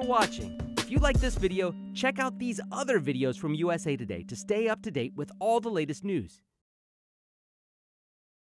watching. If you like this video, check out these other videos from USA Today to stay up to date with all the latest news.